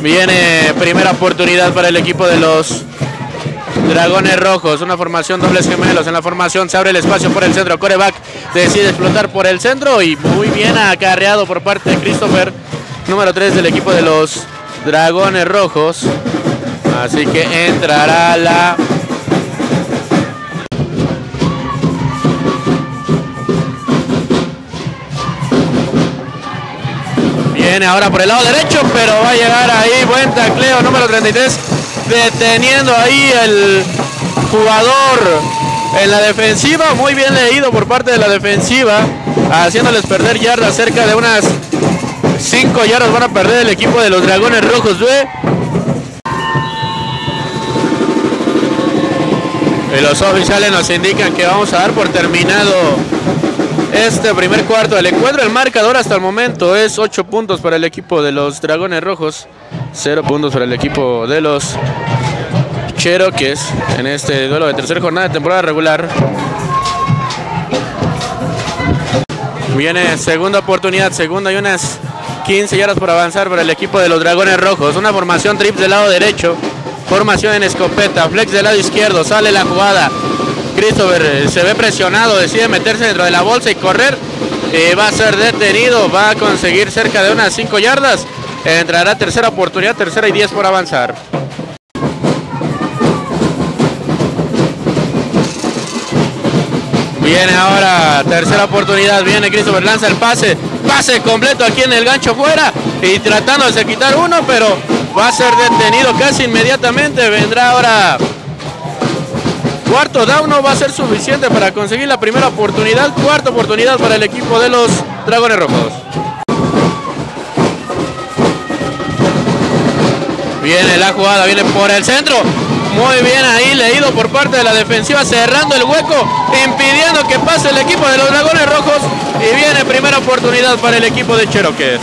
Viene primera oportunidad para el equipo de los Dragones Rojos. Una formación dobles gemelos. En la formación se abre el espacio por el centro. Coreback decide explotar por el centro y muy bien acarreado por parte de Christopher, número 3 del equipo de los Dragones Rojos. Así que entrará la viene ahora por el lado derecho, pero va a llegar ahí. Buen tacleo, número 33, deteniendo ahí el jugador en la defensiva. Muy bien leído por parte de la defensiva, haciéndoles perder yardas. Cerca de unas 5 yardas van a perder el equipo de los Dragones Rojos B. Y los oficiales nos indican que vamos a dar por terminado este primer cuarto del encuentro. El marcador hasta el momento es 8 puntos para el equipo de los Dragones Rojos, 0 puntos para el equipo de los Cherokees en este duelo de tercera jornada de temporada regular. Viene segunda oportunidad, segunda y unas 15 yardas por avanzar para el equipo de los Dragones Rojos. Una formación trips del lado derecho, formación en escopeta, flex del lado izquierdo, sale la jugada. Christopher se ve presionado, decide meterse dentro de la bolsa y correr. Va a ser detenido, va a conseguir cerca de unas 5 yardas. Entrará tercera oportunidad, tercera y 10 por avanzar. Viene ahora tercera oportunidad, viene Christopher, lanza el pase completo aquí en el gancho fuera y tratando de quitar uno, pero va a ser detenido casi inmediatamente. Vendrá ahora cuarto down, no va a ser suficiente para conseguir la primera oportunidad. Cuarta oportunidad para el equipo de los Dragones Rojos. Viene la jugada, viene por el centro. Muy bien ahí, leído por parte de la defensiva, cerrando el hueco, impidiendo que pase el equipo de los Dragones Rojos. Y viene primera oportunidad para el equipo de Cherokee.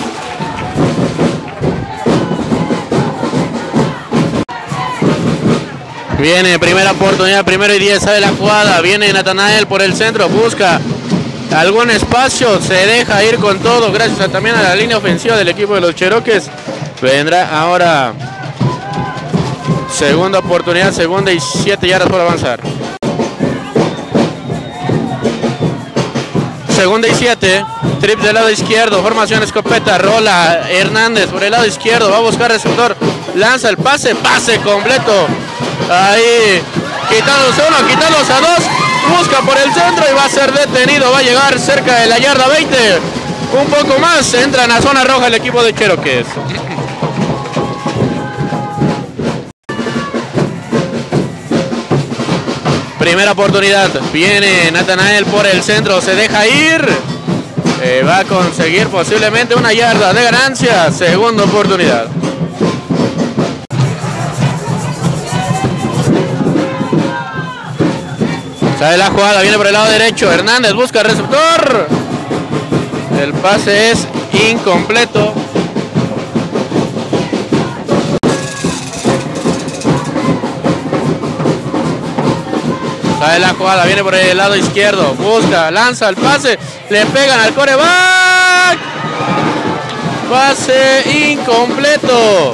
Viene primera oportunidad, primero y 10, sale la jugada. Viene Nathanael por el centro, busca algún espacio, se deja ir con todo gracias también a la línea ofensiva del equipo de los Cherokees. Vendrá ahora segunda oportunidad, segunda y 7 yardas por avanzar. Segunda y 7, trip del lado izquierdo, formación escopeta, rola Hernández por el lado izquierdo, va a buscar receptor, lanza el pase completo. Ahí, quitándose uno, quitándose a dos, busca por el centro y va a ser detenido, va a llegar cerca de la yarda 20, un poco más, entra en la zona roja el equipo de Cherokees. Primera oportunidad, viene Nathanael por el centro, se deja ir, va a conseguir posiblemente una yarda de ganancia. Segunda oportunidad. Sale la jugada, viene por el lado derecho, Hernández busca el receptor, el pase es incompleto. Sale la jugada, viene por el lado izquierdo, busca, lanza el pase, le pegan al coreback, pase incompleto.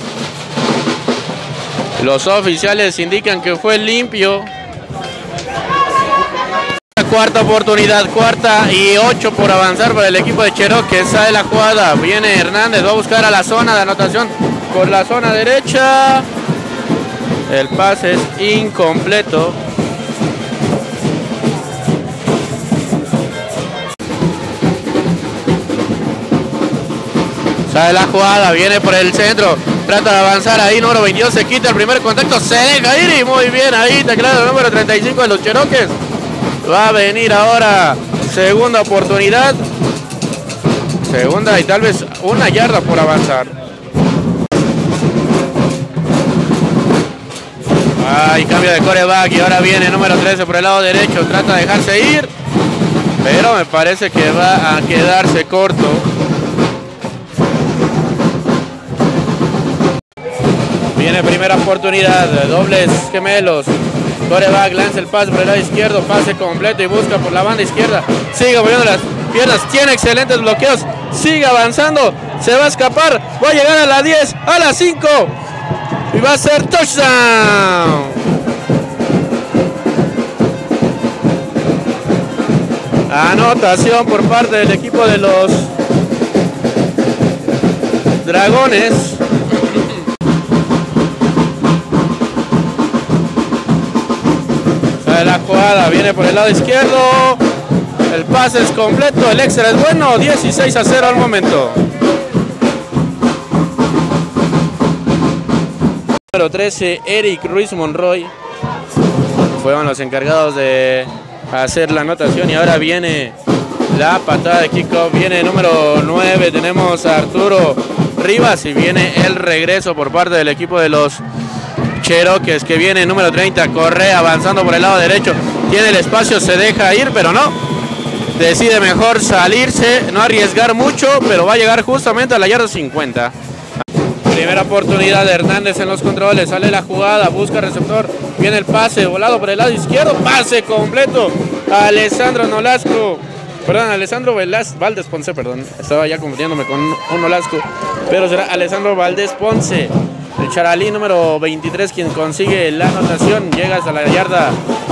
Los oficiales indican que fue limpio. Cuarta oportunidad, cuarta y 8 por avanzar para el equipo de Cherokee. Sale la jugada, viene Hernández, va a buscar a la zona de anotación por la zona derecha. El pase es incompleto. Sale la jugada, viene por el centro, trata de avanzar ahí, número 22, se quita el primer contacto, se deja ir y muy bien ahí, teclado el número 35 de los Cherokees. Va a venir ahora segunda oportunidad, segunda y tal vez una yarda por avanzar. Ay, cambio de coreback y ahora viene número 13 por el lado derecho, trata de dejarse ir, pero me parece que va a quedarse corto. Viene primera oportunidad, dobles gemelos. Coreback lanza el pase por el lado izquierdo, pase completo y busca por la banda izquierda. Sigue moviendo las piernas, tiene excelentes bloqueos, sigue avanzando, Se va a escapar. Va a llegar a la 10, a la 5. Y va a ser touchdown. Anotación por parte del equipo de los Dragones. Sale la jugada, viene por el lado izquierdo. El pase es completo, el extra es bueno. 16-0 al momento. Número 13, Eric Ruiz Monroy. Fueron los encargados de hacer la anotación y ahora viene la patada de kickoff. Viene número 9, tenemos a Arturo Rivas y viene el regreso por parte del equipo de los Cherokees, que viene número 30, Correa avanzando por el lado derecho. Tiene el espacio, se deja ir, pero no. Decide mejor salirse, no arriesgar mucho, pero va a llegar justamente a la yarda 50. Primera oportunidad de Hernández en los controles, sale la jugada, busca receptor, viene el pase, volado por el lado izquierdo, pase completo a Alessandro Nolasco, perdón, Alessandro Valdés Ponce, perdón, estaba ya confundiéndome con un Nolasco, pero será Alessandro Valdés Ponce, el charalí número 23 quien consigue la anotación, llega hasta la yarda.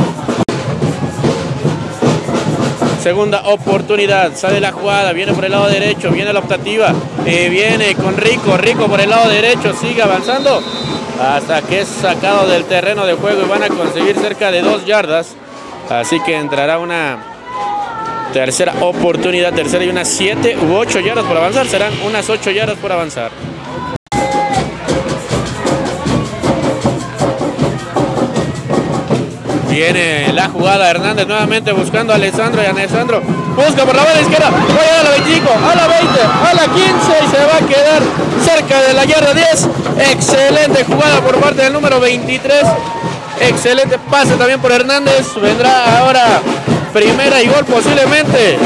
Segunda oportunidad, sale la jugada, viene por el lado derecho, viene la optativa, viene con Rico por el lado derecho, sigue avanzando hasta que es sacado del terreno de juego y van a conseguir cerca de 2 yardas, así que entrará una tercera oportunidad, tercera y unas 7 u 8 yardas por avanzar, serán unas 8 yardas por avanzar. Viene la jugada, Hernández nuevamente buscando a Alessandro y Alessandro busca por la banda izquierda, va a llegar a la 25, a la 20, a la 15 y se va a quedar cerca de la yarda 10. Excelente jugada por parte del número 23, excelente pase también por Hernández, vendrá ahora primera y gol posiblemente.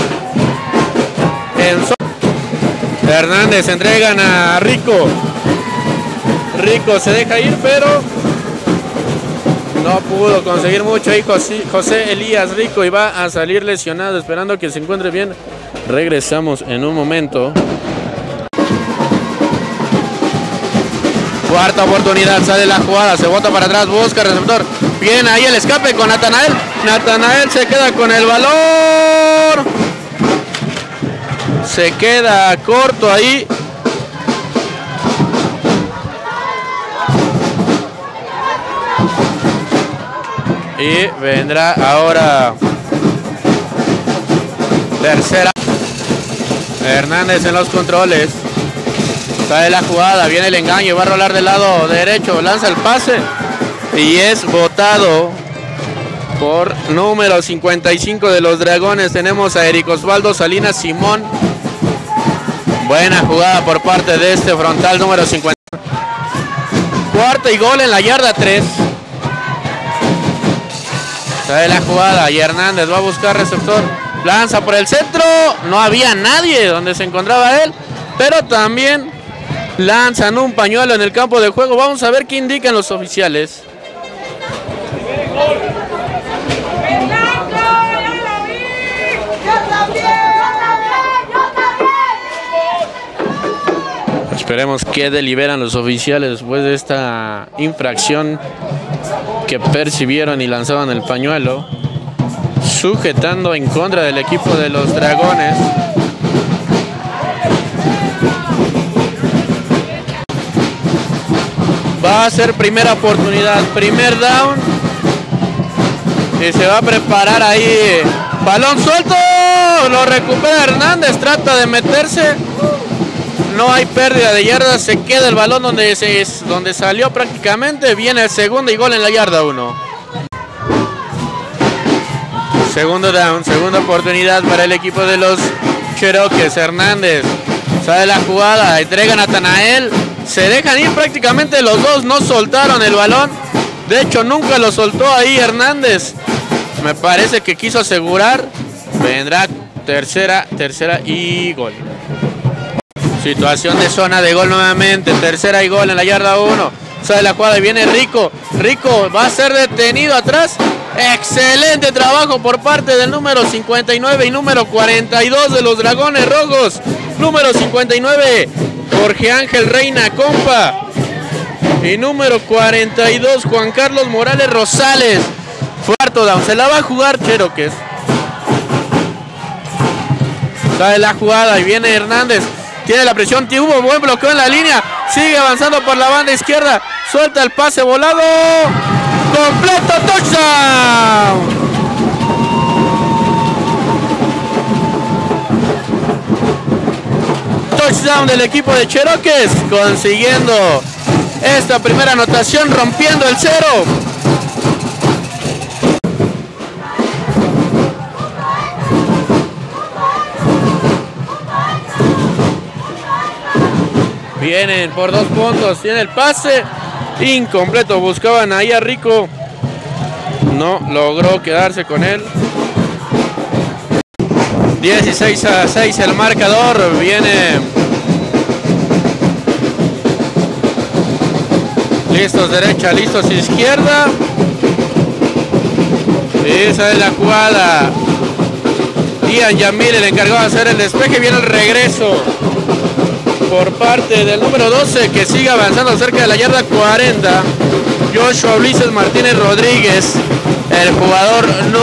Hernández entregan a Rico, Rico se deja ir pero no pudo conseguir mucho ahí José Elías Rico y va a salir lesionado, esperando que se encuentre bien. Regresamos en un momento. Cuarta oportunidad, sale la jugada, se bota para atrás, busca receptor. Viene ahí el escape con Natanael. Natanael se queda con el balón. Se queda corto ahí. Y vendrá ahora tercera. Hernández en los controles. Sale la jugada, viene el engaño, va a rolar del lado derecho, lanza el pase y es botado por número 55 de los Dragones. Tenemos a Eric Osvaldo Salinas Simón. Buena jugada por parte de este frontal número 50. Cuarta y gol en la yarda 3. Sale la jugada y Hernández va a buscar receptor, lanza por el centro, no había nadie donde se encontraba él, pero también lanzan un pañuelo en el campo de juego. Vamos a ver qué indican los oficiales. Esperemos que deliberan los oficiales después de esta infracción que percibieron y lanzaban el pañuelo, sujetando en contra del equipo de los Dragones. Va a ser primera oportunidad, primer down. Y se va a preparar ahí. Balón suelto. Lo recupera Hernández. Trata de meterse. No hay pérdida de yardas. Se queda el balón donde salió prácticamente. Viene el segundo y gol en la yarda 1. Segundo down. Segunda oportunidad para el equipo de los Cherokees. Hernández sale la jugada. Entrega a Natanael. Se dejan ir prácticamente los dos. No soltaron el balón. De hecho, nunca lo soltó ahí Hernández. Me parece que quiso asegurar. Vendrá tercera y gol. Situación de zona de gol nuevamente. Tercera y gol en la yarda 1. Sale la jugada y viene Rico. Rico va a ser detenido atrás. Excelente trabajo por parte del número 59 y número 42 de los Dragones Rojos. Número 59, Jorge Ángel Reina Compa. Y número 42, Juan Carlos Morales Rosales. Cuarto down, se la va a jugar Cherokees. Sale la jugada y viene Hernández. Tiene la presión, tuvo buen bloqueo en la línea. Sigue avanzando por la banda izquierda. Suelta el pase volado. Completo, touchdown. Touchdown del equipo de Cherokees, consiguiendo esta primera anotación, rompiendo el cero. Vienen por 2 puntos, tiene el pase incompleto, buscaban ahí a Rico, no logró quedarse con él. 16-6 el marcador, viene listos derecha, listos izquierda. Esa es la jugada. Ian Yamil, el encargado de hacer el despeje, viene el regreso por parte del número 12 que sigue avanzando cerca de la yarda 40. Joshua Ulises Martínez Rodríguez, el jugador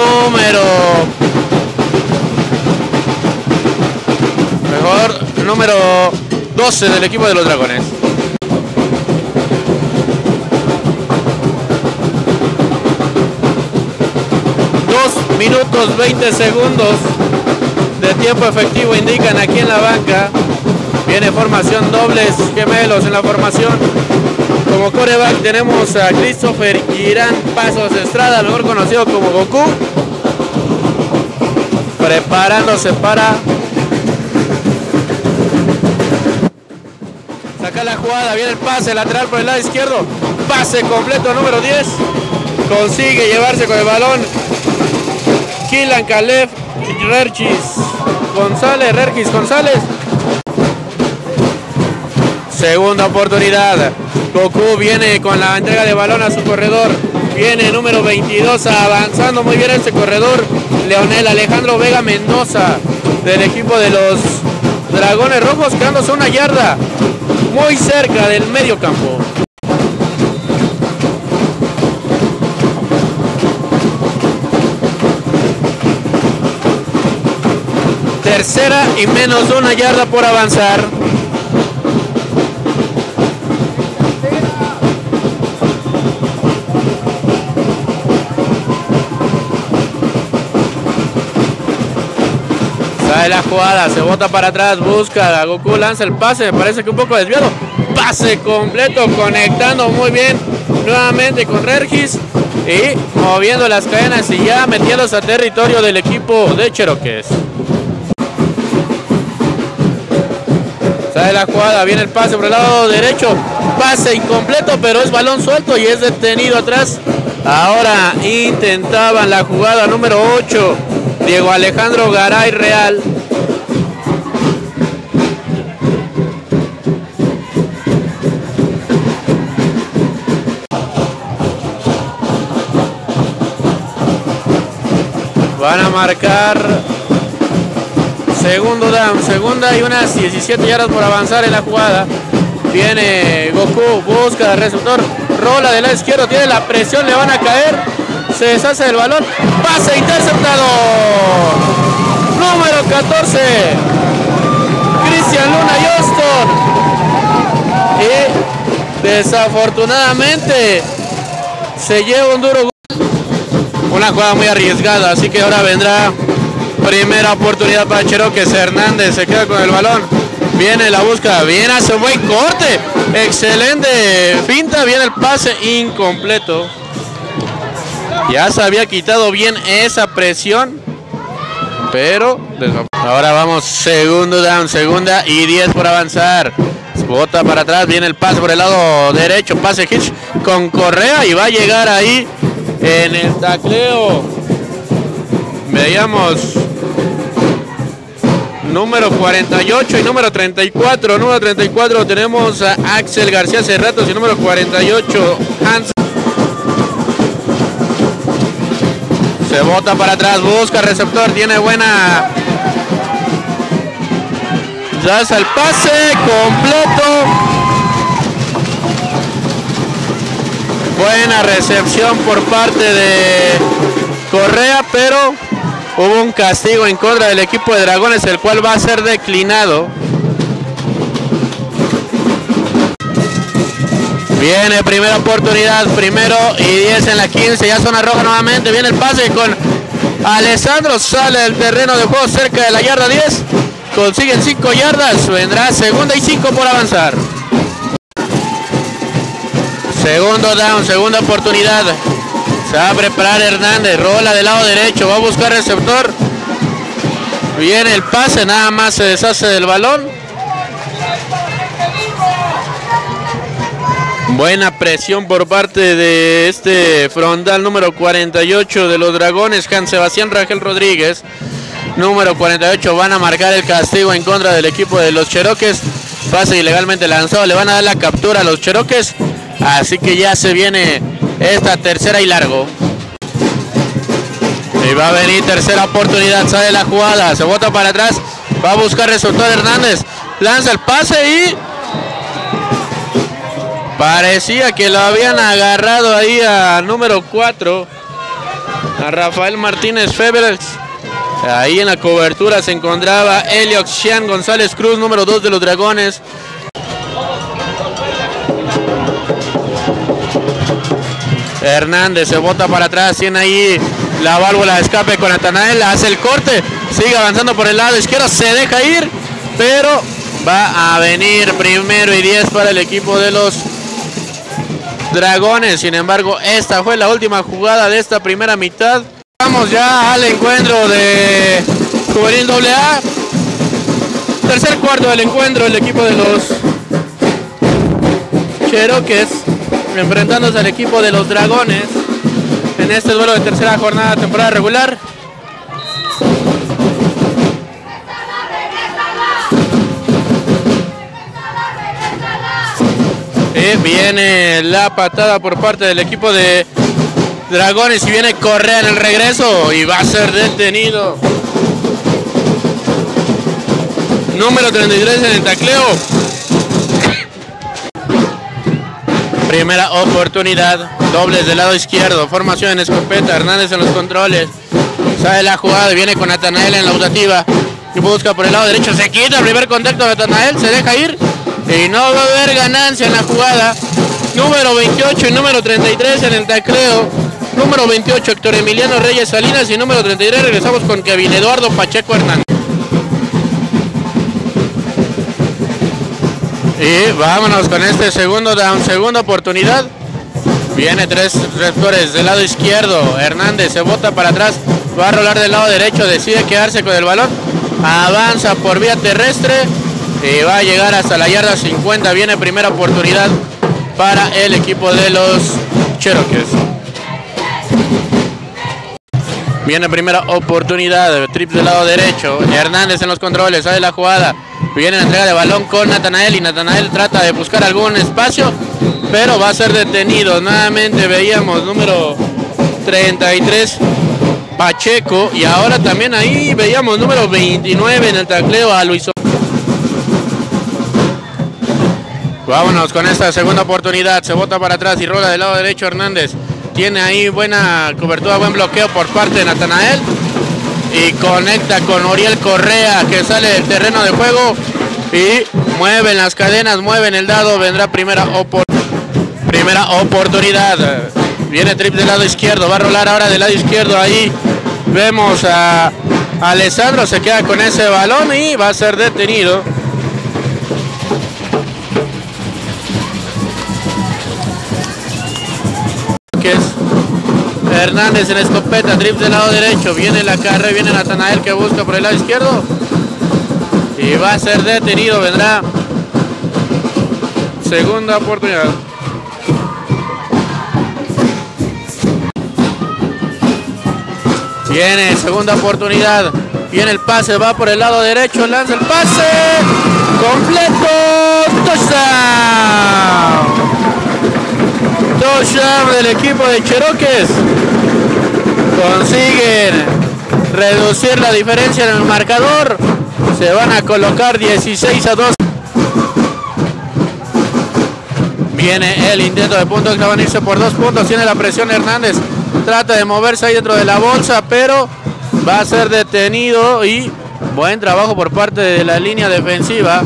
número 12 del equipo de los Dragones. Minutos 20 segundos de tiempo efectivo indican aquí en la banca. Viene formación dobles gemelos en la formación. Como coreback tenemos a Christopher Girán Pasos Estrada, mejor conocido como Goku, preparándose para sacar la jugada. Viene el pase lateral por el lado izquierdo, pase completo número 10, consigue llevarse con el balón Kylan Caleb Regis González. Segunda oportunidad. Goku viene con la entrega de balón a su corredor. Viene número 22 avanzando muy bien este corredor. Leonel Alejandro Vega Mendoza del equipo de los Dragones Rojos, quedándose 1 yarda muy cerca del medio campo. Tercera y menos 1 yarda por avanzar. Sale la jugada, se bota para atrás, busca a Goku, lanza el pase, me parece que un poco desviado. Pase completo, conectando muy bien nuevamente con Regis y moviendo las cadenas y ya metiéndose a territorio del equipo de Cherokees. Sale la jugada, viene el pase por el lado derecho, pase incompleto, pero es balón suelto y es detenido atrás. Ahora intentaban la jugada número 8, Diego Alejandro Garay Real. Van a marcar segundo down, segunda y unas 17 yardas por avanzar en la jugada. Viene Goku, busca el receptor, rola del lado izquierdo, tiene la presión, le van a caer, se deshace del balón, pase interceptado. Número 14, Cristian Luna Johnston. Y desafortunadamente se lleva un duro gol. Una jugada muy arriesgada, así que ahora vendrá primera oportunidad para Cherokees. Hernández se queda con el balón, viene la búsqueda, viene, hace un buen corte, excelente finta, viene el pase incompleto. Ya se había quitado bien esa presión, pero ahora vamos segundo down, segunda y 10 por avanzar. Bota para atrás, viene el pase por el lado derecho, pase hitch con Correa y va a llegar ahí en el tacleo. Veíamos número 48 y número 34. Número 34 tenemos a Axel García Cerratos y número 48 Hans. Se bota para atrás, busca receptor, tiene buena lanza el pase completo. Buena recepción por parte de Correa, pero hubo un castigo en contra del equipo de Dragones, el cual va a ser declinado. Viene primera oportunidad, 1-y-10 en la 15, ya zona roja nuevamente. Viene el pase con Alessandro, sale del terreno de juego cerca de la yarda 10. Consiguen 5 yardas, vendrá 2-y-5 por avanzar. Segundo down, segunda oportunidad. Se va a preparar Hernández, rola del lado derecho, va a buscar receptor. Viene el pase, nada más se deshace del balón. Buena presión por parte de este frontal número 48 de los Dragones, Juan Sebastián Rangel Rodríguez. Número 48, van a marcar el castigo en contra del equipo de los Cherokees. Pase ilegalmente lanzado, le van a dar la captura a los Cherokees. Así que ya se viene esta tercera y largo. Y va a venir tercera oportunidad, sale la jugada, se bota para atrás, va a buscar receptor Hernández, lanza el pase y parecía que lo habían agarrado ahí a número 4, a Rafael Martínez Febres. Ahí en la cobertura se encontraba Eliox Xian González Cruz, número 2 de los Dragones. Hernández se bota para atrás, tiene ahí la válvula de escape con Natanael, hace el corte, sigue avanzando por el lado izquierdo, se deja ir, pero va a venir 1-y-10 para el equipo de los Dragones. Sin embargo, esta fue la última jugada de esta primera mitad. Vamos ya al encuentro de Juvenil AA. Tercer cuarto del encuentro, el equipo de los Cherokees enfrentándose al equipo de los Dragones en este duelo de tercera jornada de temporada regular. Viene la patada por parte del equipo de Dragones y viene Correa en el regreso y va a ser detenido. Número 33 en el tacleo. Primera oportunidad, dobles del lado izquierdo, formación en escopeta, Hernández en los controles, sale la jugada y viene con Natanael en la optativa y busca por el lado derecho, se quita el primer contacto de Natanael, se deja ir y no va a haber ganancia en la jugada. Número 28 y número 33 en el tacleo, número 28 Héctor Emiliano Reyes Salinas y número 33 regresamos con Kevin Eduardo Pacheco Hernández. Y vámonos con este segundo down, segunda oportunidad. Viene 3 receptores del lado izquierdo. Hernández se bota para atrás, va a rolar del lado derecho, decide quedarse con el balón. Avanza por vía terrestre y va a llegar hasta la yarda 50. Viene primera oportunidad para el equipo de los Cherokees. Viene primera oportunidad, triple del lado derecho. Hernández en los controles, sale la jugada. Viene la entrega de balón con Natanael y Natanael trata de buscar algún espacio, pero va a ser detenido. Nuevamente veíamos número 33 Pacheco y ahora también ahí veíamos número 29 en el tacleo a Luis. Vámonos con esta segunda oportunidad, se bota para atrás y rola del lado derecho Hernández. Tiene ahí buena cobertura, buen bloqueo por parte de Natanael. Y conecta con Oriel Correa que sale del terreno de juego y mueven las cadenas, mueven el dado, vendrá primera oportunidad. Viene triple del lado izquierdo, va a rolar ahora del lado izquierdo, ahí vemos a Alessandro, se queda con ese balón y va a ser detenido. Que es Hernández en escopeta, trips del lado derecho, viene la carrera, viene Natanael que busca por el lado izquierdo y va a ser detenido, vendrá segunda oportunidad. Viene segunda oportunidad, viene el pase, va por el lado derecho, lanza el pase, completo, touchdown. Touchdown del equipo de Cherokees. Consiguen reducir la diferencia en el marcador Se van a colocar 16-2. Viene el intento de punto extra, van a irse por 2 puntos. Tiene la presión Hernández. Trata de moverse ahí dentro de la bolsa, pero va a ser detenido y buen trabajo por parte de la línea defensiva.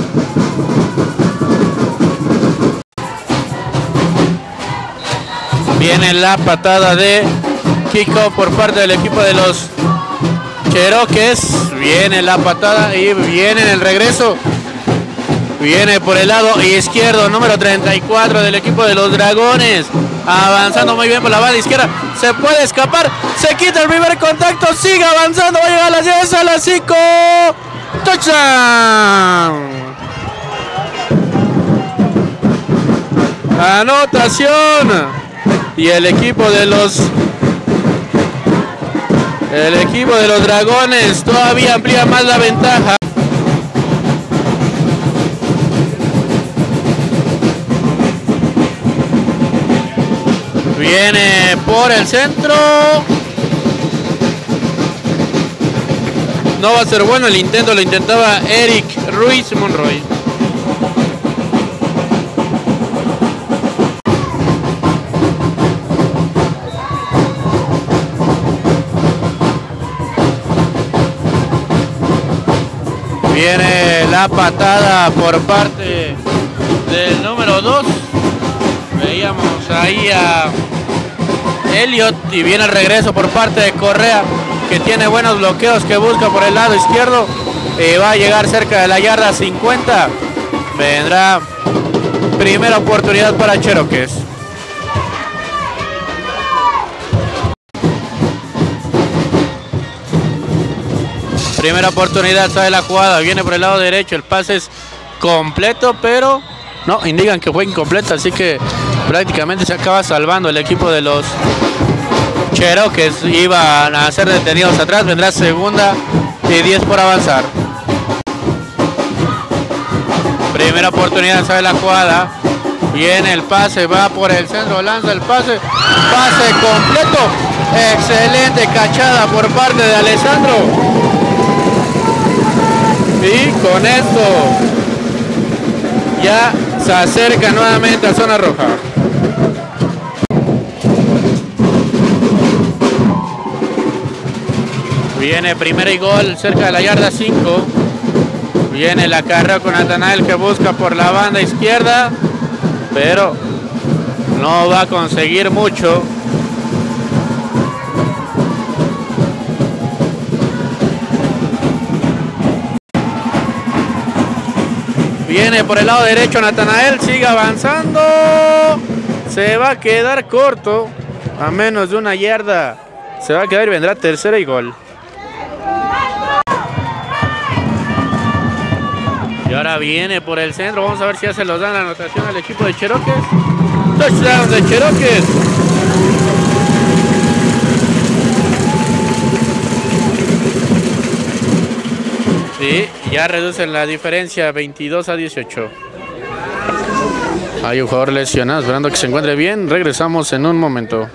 Viene la patada de kickoff por parte del equipo de los Cherokees. Viene la patada y viene el regreso. Viene por el lado izquierdo, número 34 del equipo de los Dragones. Avanzando muy bien por la banda izquierda. Se puede escapar. Se quita el primer contacto. Sigue avanzando. Va a llegar a las 10, a las 5. ¡Touchdown! Anotación. Y el equipo de los Dragones todavía amplía más la ventaja. Viene por el centro. No va a ser bueno el intento, lo intentaba Eric Ruiz Monroy. Viene la patada por parte del número 2. Veíamos ahí a Elliot y viene el regreso por parte de Correa, que tiene buenos bloqueos, que busca por el lado izquierdo y va a llegar cerca de la yarda 50. Vendrá primera oportunidad para Cherokees. Primera oportunidad, sale la jugada, viene por el lado derecho, el pase es completo, pero no, indican que fue incompleto, así que prácticamente se acaba salvando el equipo de los Cherokees. Iban a ser detenidos atrás. Vendrá segunda y 10 por avanzar. Primera oportunidad, sale la jugada. Viene el pase, va por el centro, lanza el pase. Pase completo. Excelente cachada por parte de Alessandro. Y con esto ya se acerca nuevamente a zona roja. Viene primera y gol cerca de la yarda 5. Viene la carrera con Natanael, que busca por la banda izquierda, pero no va a conseguir mucho. Viene por el lado derecho Natanael, sigue avanzando. Se va a quedar corto, a menos de una yarda. Se va a quedar y vendrá tercera y gol. Y ahora viene por el centro. Vamos a ver si ya se los dan la anotación al equipo de Cherokees. Touchdown de Cherokees. Y ya reducen la diferencia 22-18. Hay un jugador lesionado, esperando que se encuentre bien. Regresamos en un momento.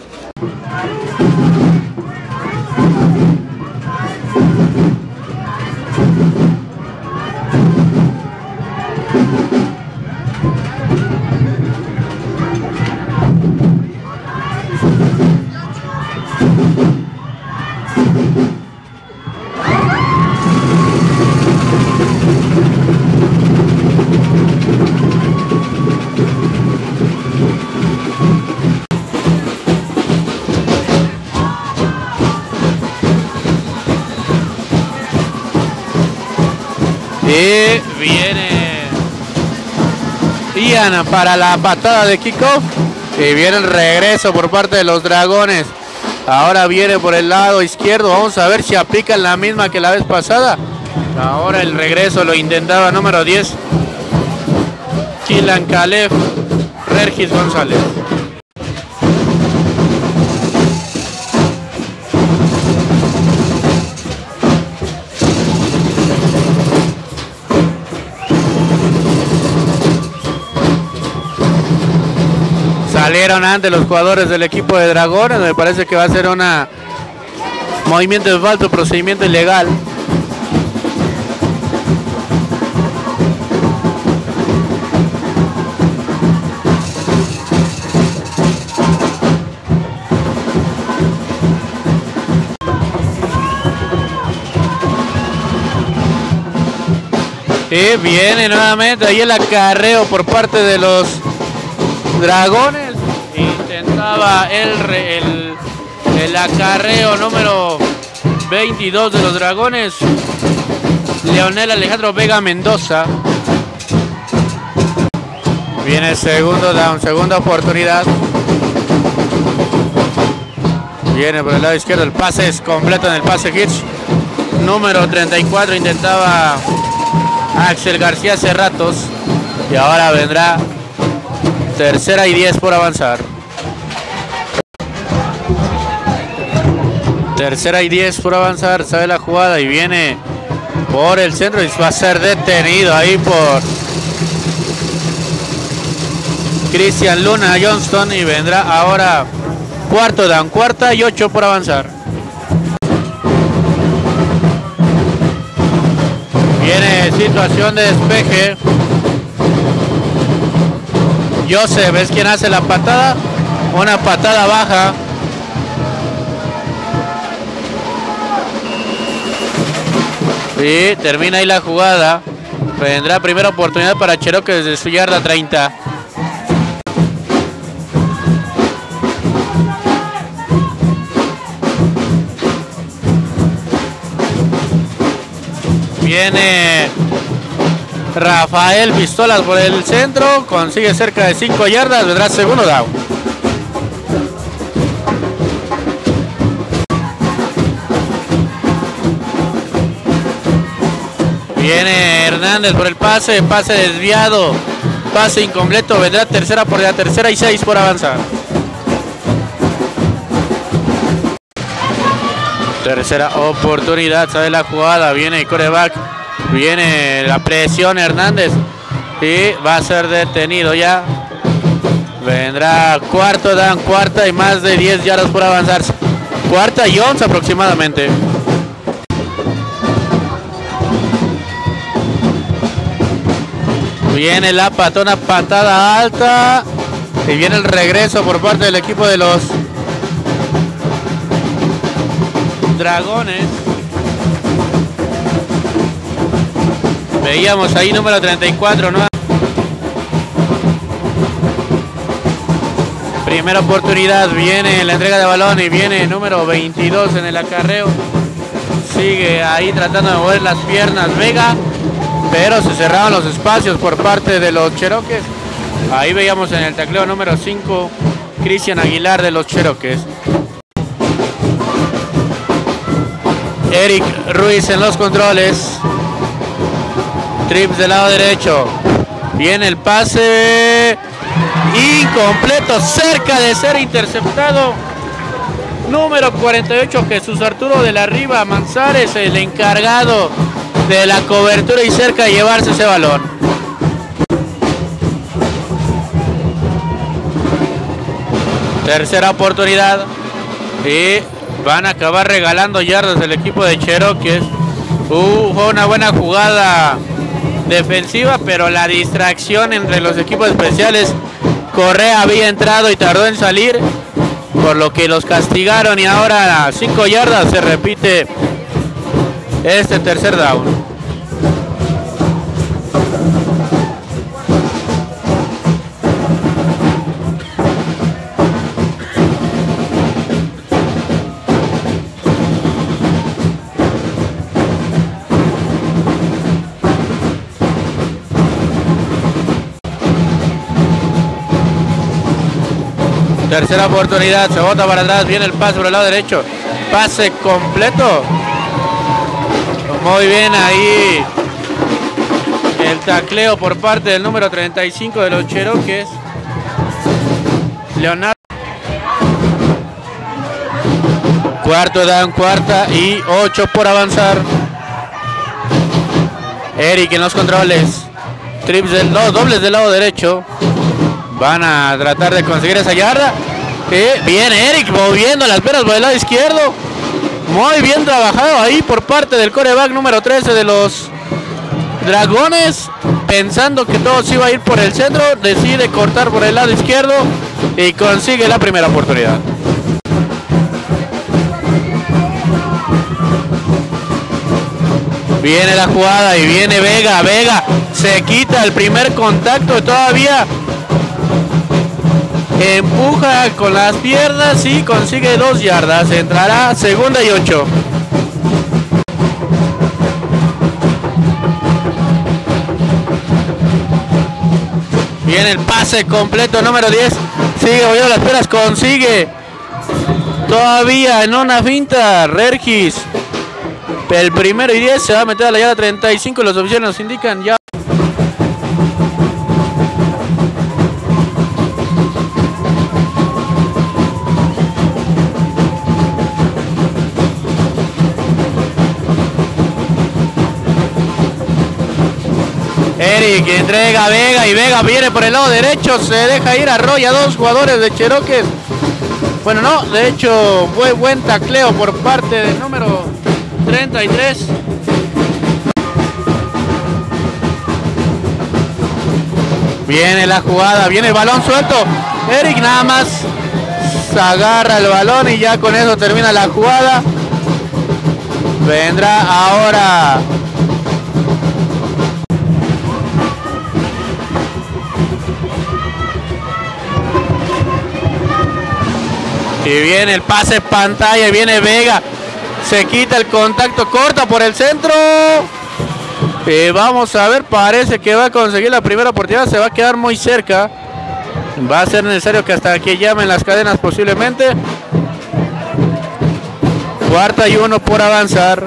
Y viene Ian para la patada de kickoff. Y viene el regreso por parte de los Dragones. Ahora viene por el lado izquierdo. Vamos a ver si aplican la misma que la vez pasada. Ahora el regreso lo intentaba número 10. Kylan Caleb Regis González. Salieron antes los jugadores del equipo de Dragones. Me parece que va a ser un movimiento de falta, procedimiento ilegal. Y viene nuevamente ahí el acarreo por parte de los Dragones. Intentaba el acarreo número 22 de los Dragones, Leonel Alejandro Vega Mendoza. Viene segundo down, segunda oportunidad. Viene por el lado izquierdo, el pase es completo en el pase hitch. Número 34 intentaba Axel García hace ratos. Y ahora vendrá tercera y 10 por avanzar. Tercera y 10 por avanzar, sabe la jugada y viene por el centro y va a ser detenido ahí por Cristian Luna Johnston y vendrá ahora cuarto down, cuarta y 8 por avanzar. Viene situación de despeje. Joseph es quien hace la patada, una patada baja. Y termina ahí la jugada. Vendrá primera oportunidad para Cherokee desde su yarda 30. Viene Rafael Pistolas por el centro, consigue cerca de 5 yardas, vendrá segundo down. Viene Hernández por el pase, pase desviado, pase incompleto, vendrá tercera oportunidad, tercera y 6 por avanzar. Tercera oportunidad, sabe la jugada, viene el quarterback, viene la presión Hernández y va a ser detenido ya. Vendrá cuarto down, cuarta y más de 10 yardas por avanzar. Cuarta y 11 aproximadamente. Viene la patona, patada alta y viene el regreso por parte del equipo de los Dragones. Veíamos ahí número 34, ¿no? Primera oportunidad, viene la entrega de balón y viene número 22 en el acarreo. Sigue ahí tratando de mover las piernas Vega, pero se cerraron los espacios por parte de los Cherokees. Ahí veíamos en el tacleo número 5, Cristian Aguilar de los Cherokees. Eric Ruiz en los controles. Trips del lado derecho. Viene el pase incompleto, cerca de ser interceptado. Número 48, Jesús Arturo de la Riva Manzares, el encargado de la cobertura y cerca de llevarse ese balón. Tercera oportunidad y van a acabar regalando yardas del equipo de Cherokees. Fue una buena jugada defensiva, pero la distracción entre los equipos especiales. Correa había entrado y tardó en salir, por lo que los castigaron y ahora a 5 yardas se repite este tercer down. Tercera oportunidad, se bota para atrás, viene el pase por el lado derecho, pase completo. Muy bien ahí el tacleo por parte del número 35 de los Cherokees, Leonardo. Cuarto down, cuarta y 8 por avanzar. Eric en los controles, trips dobles del lado derecho. Van a tratar de conseguir esa yarda. Viene Eric moviendo las piernas por el lado izquierdo. Muy bien trabajado ahí por parte del quarterback número 13 de los Dragones. Pensando que todo se iba a ir por el centro, decide cortar por el lado izquierdo y consigue la primera oportunidad. Viene la jugada y viene Vega. Vega se quita el primer contacto, todavía empuja con las piernas y consigue 2 yardas. Entrará 2ª y 8. Viene el pase completo, número 10. Sigue moviendo las piernas, consigue todavía en una finta Regis. El 1º y 10 se va a meter a la yarda 35. Los oficiales nos indican ya. Eric entrega a Vega y Vega viene por el lado derecho, se deja ir, arrolla 2 jugadores de Cherokee. Bueno, no, de hecho fue buen tacleo por parte del número 33. Viene la jugada, viene el balón suelto. Eric nada más agarra el balón y ya con eso termina la jugada. Vendrá ahora y viene el pase pantalla y viene Vega. Se quita el contacto, corta por el centro. Y vamos a ver, parece que va a conseguir la primera oportunidad. Se va a quedar muy cerca. Va a ser necesario que hasta que llamen las cadenas posiblemente. 4ª y 1 por avanzar.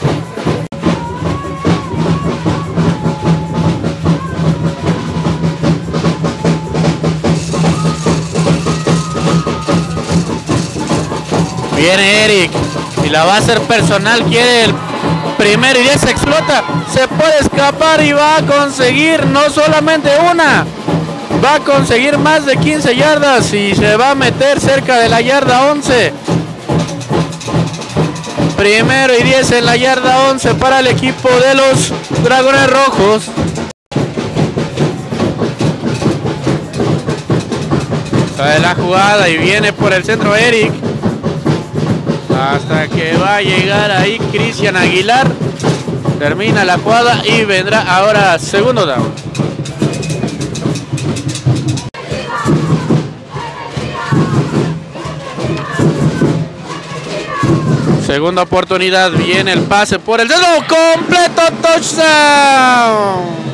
Viene Eric y la va a hacer personal, quiere el 1º y 10, se explota, se puede escapar y va a conseguir no solamente una, va a conseguir más de 15 yardas y se va a meter cerca de la yarda 11. 1º y 10 en la yarda 11 para el equipo de los Dragones Rojos. Sale la jugada y viene por el centro Eric. Hasta que va a llegar ahí Cristian Aguilar. Termina la jugada y vendrá ahora 2º down. Segunda oportunidad, viene el pase por el dedo completo, touchdown.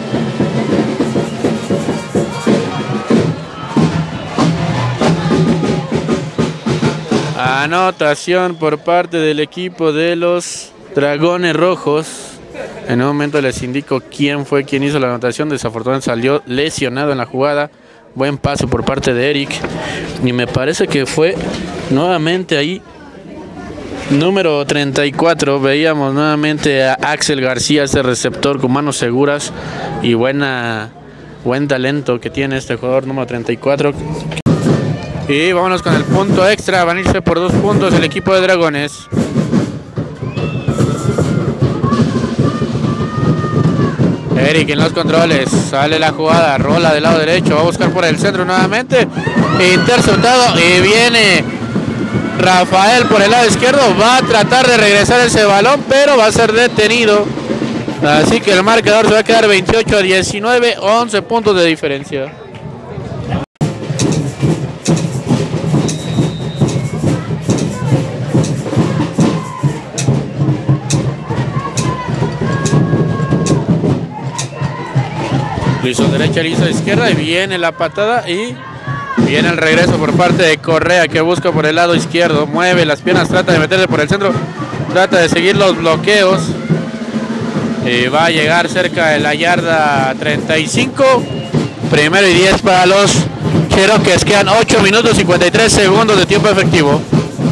Anotación por parte del equipo de los Dragones Rojos. En un momento les indico quién fue quien hizo la anotación. Desafortunadamente salió lesionado en la jugada. Buen pase por parte de Eric. Y me parece que fue nuevamente ahí número 34. Veíamos nuevamente a Axel García, este receptor con manos seguras y buen talento que tiene este jugador número 34. Y vámonos con el punto extra. Van a irse por 2 puntos el equipo de Dragones. Eric en los controles. Sale la jugada. Rola del lado derecho. Va a buscar por el centro nuevamente. Interceptado. Y viene Rafael por el lado izquierdo. Va a tratar de regresar ese balón, pero va a ser detenido. Así que el marcador se va a quedar 28-19. 11 puntos de diferencia. Lo hizo derecha, lo hizo izquierda y viene la patada y viene el regreso por parte de Correa que busca por el lado izquierdo, mueve las piernas, trata de meterse por el centro, trata de seguir los bloqueos y va a llegar cerca de la yarda 35. 1º y 10 para los Cherokees, quedan 8 minutos 53 segundos de tiempo efectivo.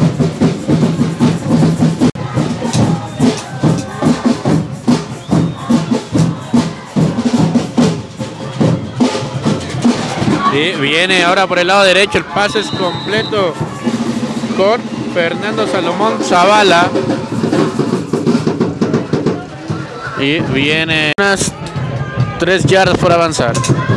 Y viene ahora por el lado derecho, el pase es completo con Fernando Salomón Zavala. Y viene unas 3 yardas por avanzar.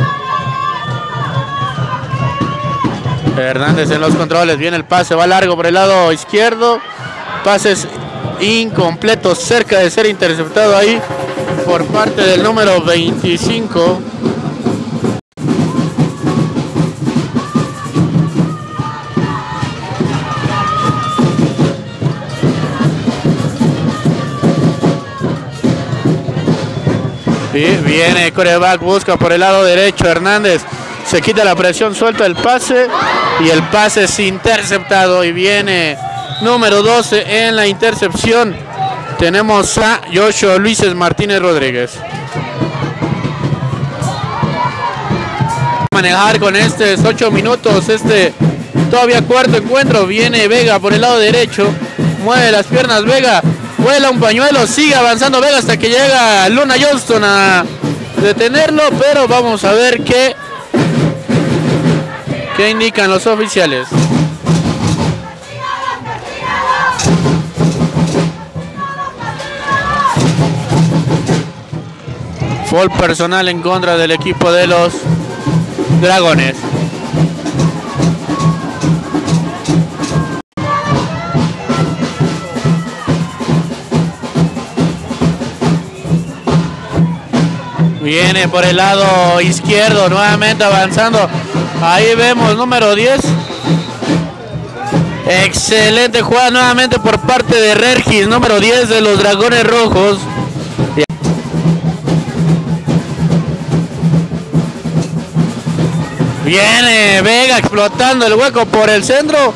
Hernández en los controles, viene el pase, va largo por el lado izquierdo. Pases incompletos, cerca de ser interceptado ahí por parte del número 25. Y viene coreback, busca por el lado derecho Hernández, se quita la presión, suelta el pase y el pase es interceptado y viene número 12 en la intercepción. Tenemos a Joshua Luises Martínez Rodríguez. Manejar con estos 8 minutos, todavía cuarto encuentro. Viene Vega por el lado derecho, mueve las piernas Vega, vuela un pañuelo, sigue avanzando Vega hasta que llega Luna Johnston a detenerlo, pero vamos a ver qué indican los oficiales. Foul personal en contra del equipo de los Dragones. Viene por el lado izquierdo, nuevamente avanzando. Ahí vemos número 10. Excelente jugada nuevamente por parte de Regis, número 10 de los Dragones Rojos. Viene Vega explotando el hueco por el centro.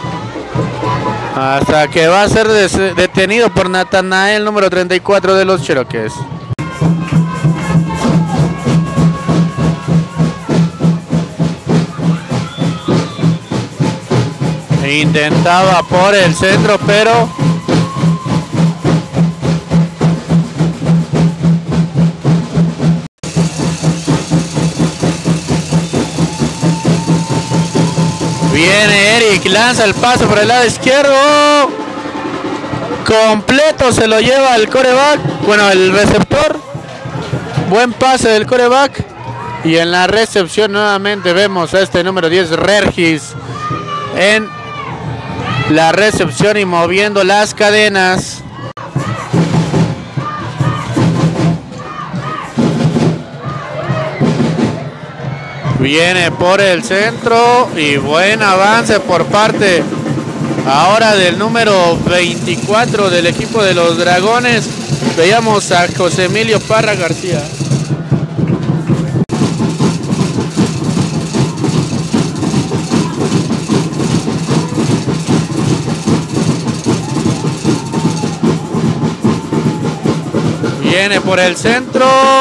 Hasta que va a ser detenido por Natanael, número 34 de los Cherokees. Intentaba por el centro, pero viene Eric, lanza el pase por el lado izquierdo. Completo se lo lleva el coreback, bueno, el receptor. Buen pase del coreback. Y en la recepción nuevamente vemos a este número 10, Regis, en la recepción y moviendo las cadenas. Viene por el centro y buen avance por parte ahora del número 24 del equipo de los Dragones. Veíamos a José Emilio Parra García. Viene por el centro.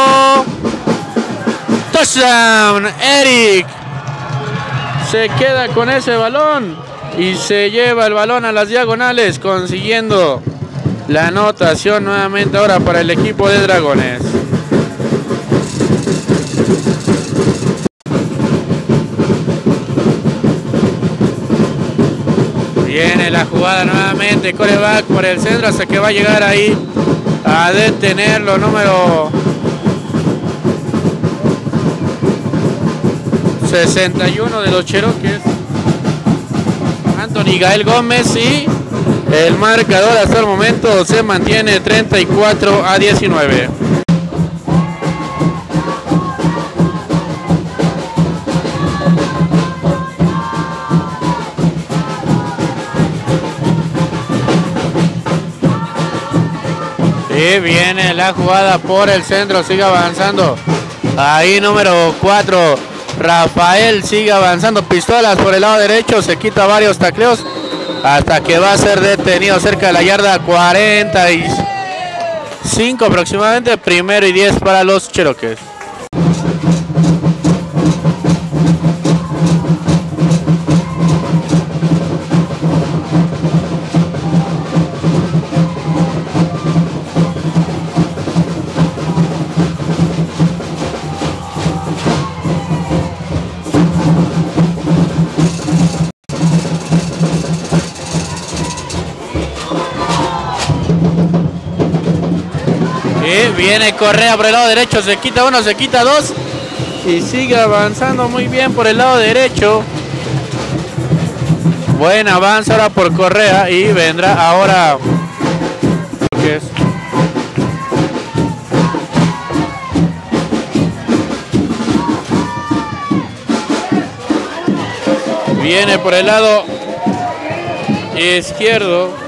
Touchdown. Eric se queda con ese balón y se lleva el balón a las diagonales, consiguiendo la anotación nuevamente ahora para el equipo de Dragones. Viene la jugada nuevamente, coreback por el centro hasta que va a llegar ahí a detenerlo, número 61 de los Cherokees, Anthony Gael Gómez, y el marcador hasta el momento se mantiene 34-19. Y viene la jugada por el centro, sigue avanzando. Ahí número 4, Rafael sigue avanzando, pistolas por el lado derecho, se quita varios tacleos hasta que va a ser detenido cerca de la yarda 45 aproximadamente, 1º y 10 para los Cherokees. Viene Correa por el lado derecho, se quita uno, se quita dos y sigue avanzando muy bien por el lado derecho. Buen avance ahora por Correa y vendrá ahora Viene por el lado izquierdo.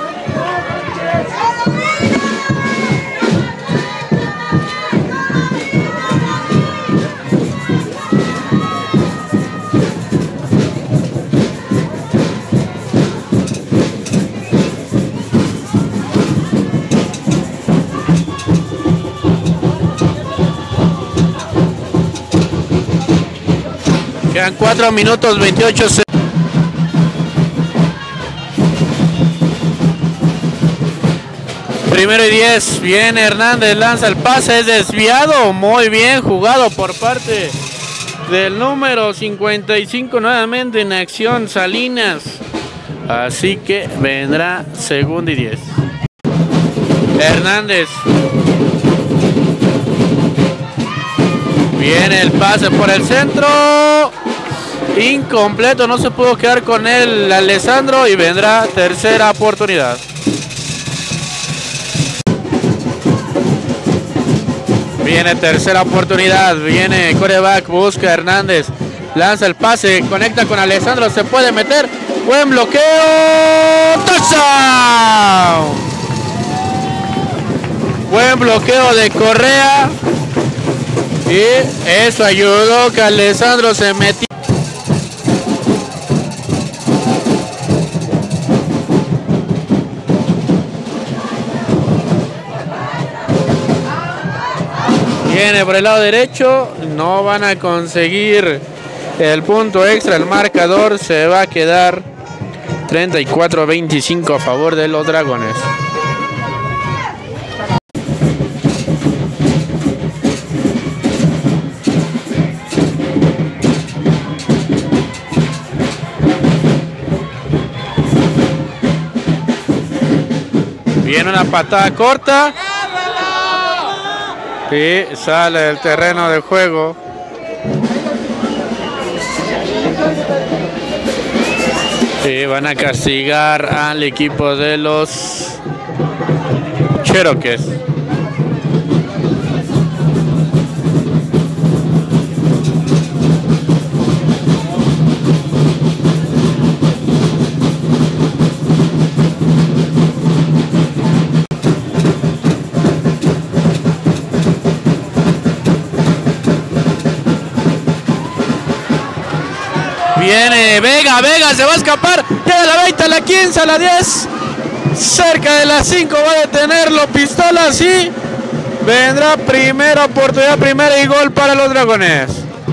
Quedan 4 minutos 28 segundos. Primero y 10. Viene Hernández, lanza el pase, es desviado. Muy bien jugado por parte del número 55. Nuevamente en acción Salinas. Así que vendrá segundo y 10. Hernández. Viene el pase por el centro. Incompleto, no se pudo quedar con él Alessandro y vendrá tercera oportunidad. Viene tercera oportunidad, viene coreback, busca Hernández, lanza el pase, conecta con Alessandro, se puede meter, buen bloqueo, touchdown. Buen bloqueo de Correa y eso ayudó que Alessandro se metiera. Viene por el lado derecho, no van a conseguir el punto extra, el marcador se va a quedar 34-25 a favor de los Dragones. Viene una patada corta. Y sale del terreno de juego. Y van a castigar al equipo de los Cherokees. Viene Vega, Vega se va a escapar, llega a la 20, a la 15, a la 10, cerca de las 5 va a detenerlo, pistola, sí, vendrá primera oportunidad, primera y gol para los Dragones.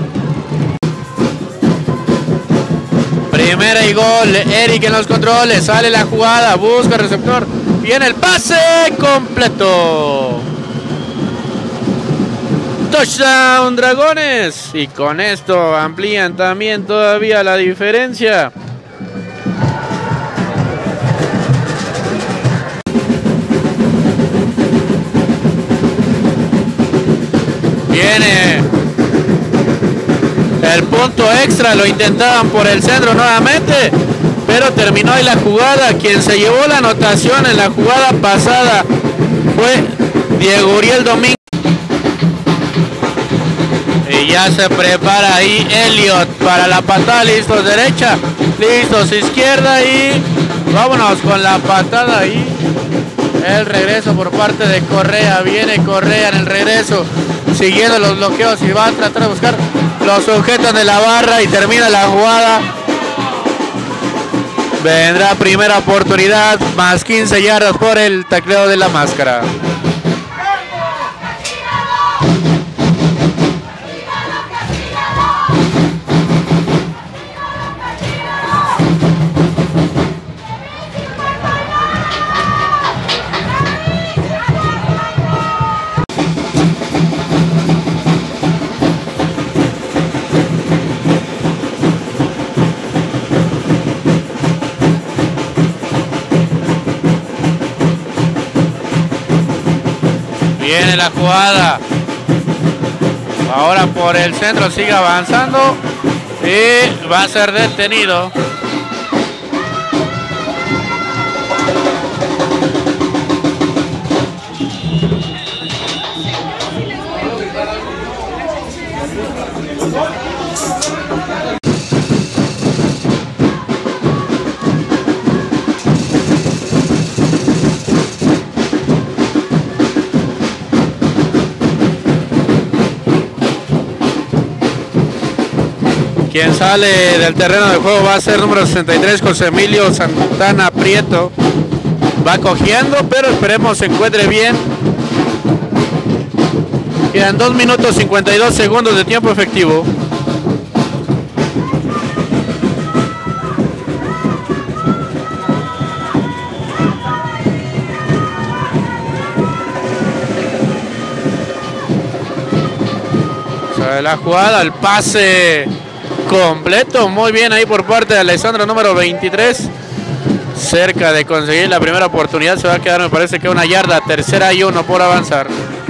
Primera y gol, Eric en los controles, sale la jugada, busca el receptor, viene el pase completo. Touchdown Dragones y con esto amplían también todavía la diferencia. Viene el punto extra, lo intentaban por el centro nuevamente, pero terminó ahí la jugada. Quien se llevó la anotación en la jugada pasada fue Diego Uriel Domínguez. Y ya se prepara ahí Elliot para la patada, listos derecha, listos izquierda y vámonos con la patada ahí. El regreso por parte de Correa, viene Correa en el regreso, siguiendo los bloqueos y va a tratar de buscar los sujetos de la barra y termina la jugada. Vendrá primera oportunidad, más 15 yardas por el tacleo de la máscara. Viene la jugada. Ahora por el centro sigue avanzando y va a ser detenido. Quien sale del terreno de juego va a ser número 63, José Emilio Santana Prieto. Va cogiendo, pero esperemos se encuentre bien. Quedan 2 minutos 52 segundos de tiempo efectivo. Sale la jugada, el pase completo, muy bien ahí por parte de Alessandro, número 23. Cerca de conseguir la primera oportunidad, se va a quedar, me parece que una yarda, 3ª y 1 por avanzar.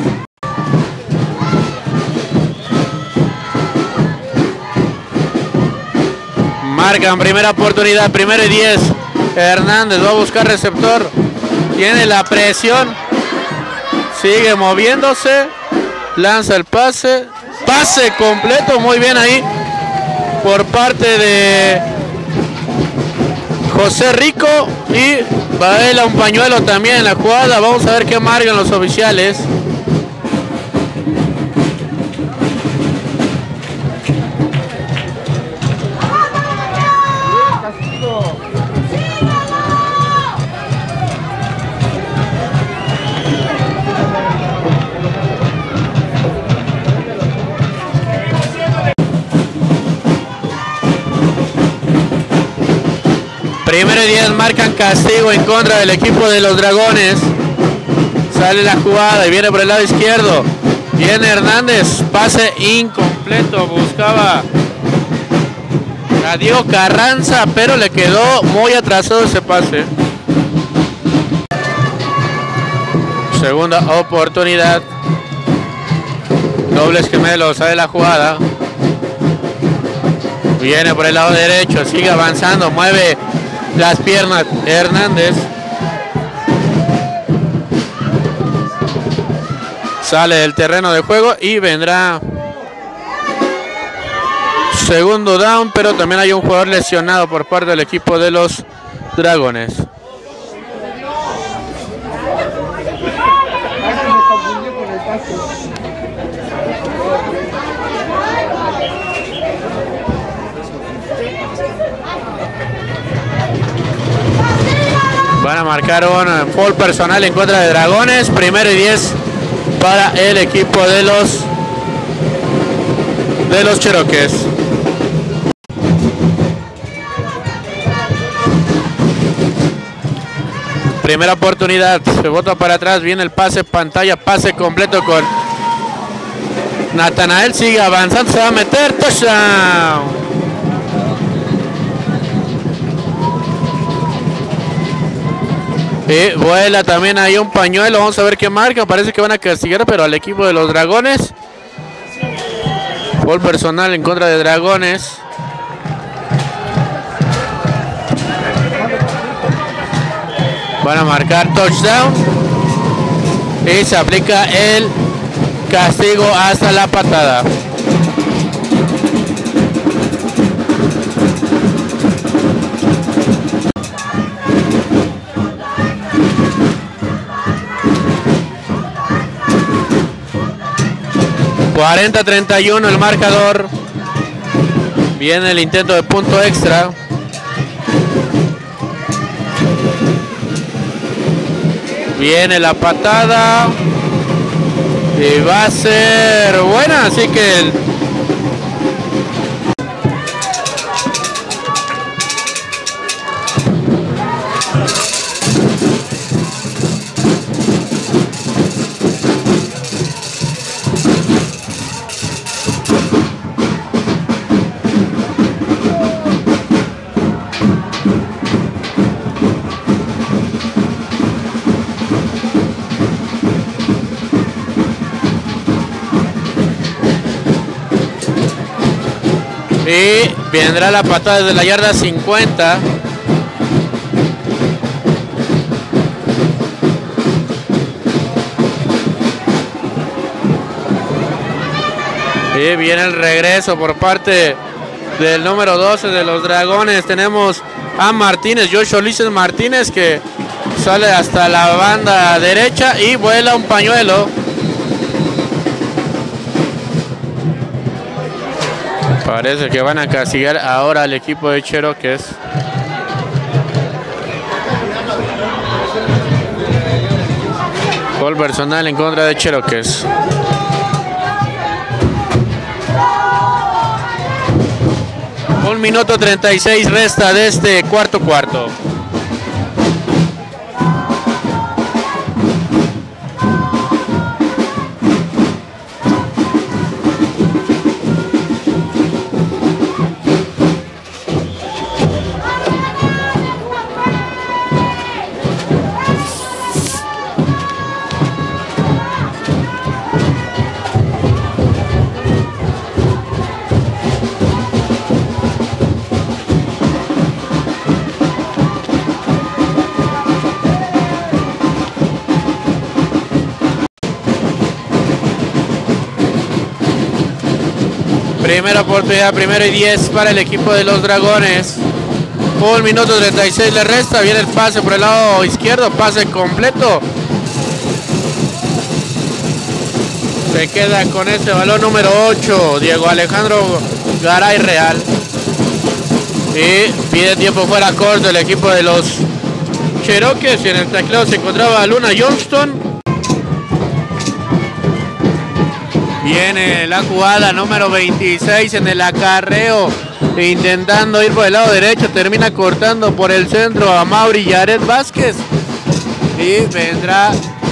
Marcan primera oportunidad, 1º y 10. Hernández va a buscar receptor, tiene la presión, sigue moviéndose, lanza el pase, pase completo, muy bien ahí por parte de José Rico, y baila un pañuelo también en la jugada. Vamos a ver qué marcan los oficiales. Primero y 10, marcan castigo en contra del equipo de los Dragones. Sale la jugada y viene por el lado izquierdo. Viene Hernández, pase incompleto. Buscaba a Diego Carranza, pero le quedó muy atrasado ese pase. Segunda oportunidad. Dobles gemelos, sale la jugada. Viene por el lado derecho, sigue avanzando, mueve las piernas Hernández. Sale del terreno de juego y vendrá segundo down, pero también hay un jugador lesionado por parte del equipo de los Dragones. Van a marcar un foul personal en contra de Dragones. Primero y 10 para el equipo de los Cherokees. Primera oportunidad, se bota para atrás, viene el pase, pantalla, pase completo con Natanael, sigue avanzando, se va a meter, touchdown. Y vuela también ahí un pañuelo, vamos a ver qué marca, parece que van a castigar, pero al equipo de los Dragones. Gol personal en contra de Dragones. Van a marcar touchdown. Y se aplica el castigo hasta la patada. ...40-31 el marcador. Viene el intento de punto extra. Viene la patada. Y va a ser buena, así que... Y vendrá la patada desde la yarda 50. Y viene el regreso por parte del número 12 de los Dragones. Tenemos a Martínez, Joshua Ulises Martínez, que sale hasta la banda derecha y vuela un pañuelo. Parece que van a castigar ahora al equipo de Cherokees. Gol personal en contra de Cherokees. Un minuto 36 resta de este cuarto. Primera oportunidad, 1 y 10 para el equipo de los Dragones. 1 minuto 36 le resta. Viene el pase por el lado izquierdo, pase completo. Se queda con ese balón número 8, Diego Alejandro Garay Real. Y pide tiempo fuera corto el equipo de los Cherokees. Y en el tacleo se encontraba Luna Johnston. Viene la jugada número 26 en el acarreo, intentando ir por el lado derecho, termina cortando por el centro a Mauri Yaret Vázquez. Y vendrá.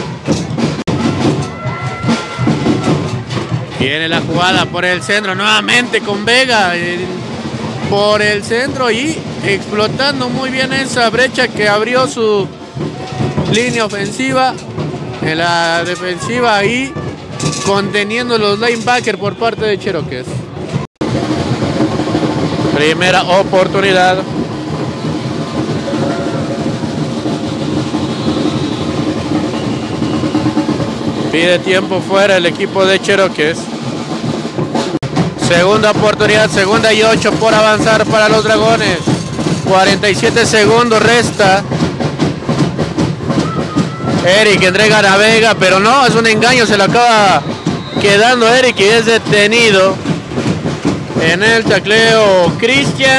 Viene la jugada por el centro, nuevamente con Vega. Por el centro y explotando muy bien esa brecha que abrió su línea ofensiva. En la defensiva ahí, conteniendo los linebackers por parte de Cherokees. Primera oportunidad. Pide tiempo fuera el equipo de Cherokees. Segunda oportunidad, 2 y 8 por avanzar para los Dragones. 47 segundos resta. Eric entrega a Vega, pero no, es un engaño, se lo acaba quedando Eric y es detenido en el tacleo Cristian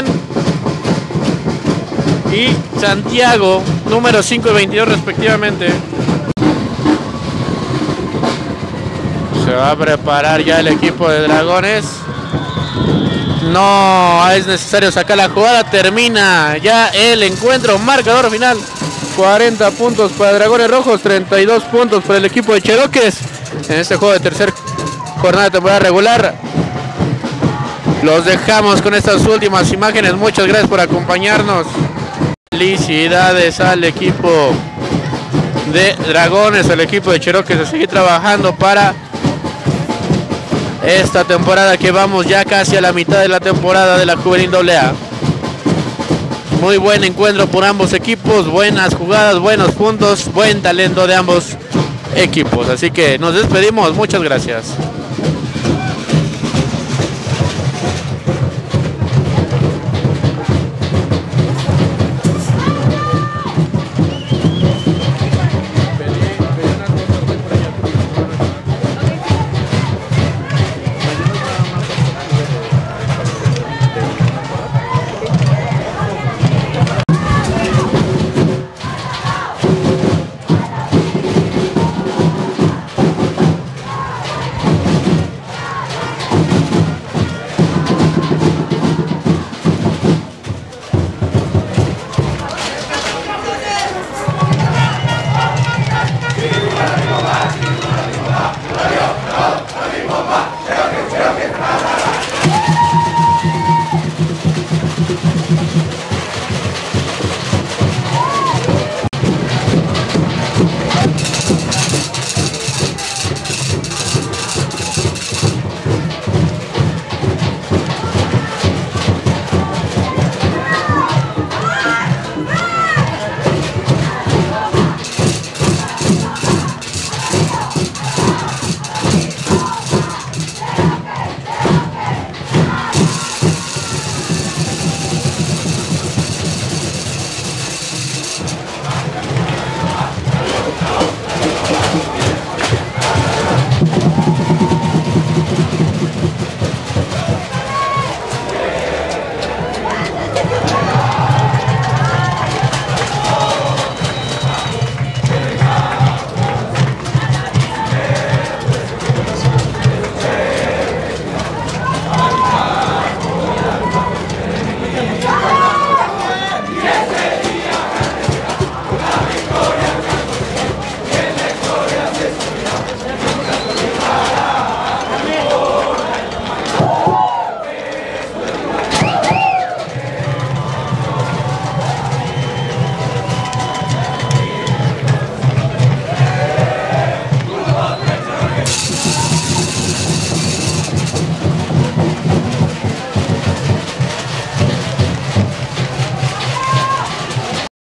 y Santiago, número 5 y 22 respectivamente. Se va a preparar ya el equipo de Dragones. No es necesario sacar la jugada, termina ya el encuentro, marcador final. 40 puntos para Dragones Rojos, 32 puntos para el equipo de Cherokees en este juego de tercera jornada de temporada regular. Los dejamos con estas últimas imágenes. Muchas gracias por acompañarnos. Felicidades al equipo de Dragones, al equipo de Cherokees, a seguir trabajando para esta temporada, que vamos ya casi a la mitad de la temporada de la Juvenil AA. Muy buen encuentro por ambos equipos, buenas jugadas, buenos puntos, buen talento de ambos equipos. Así que nos despedimos, muchas gracias.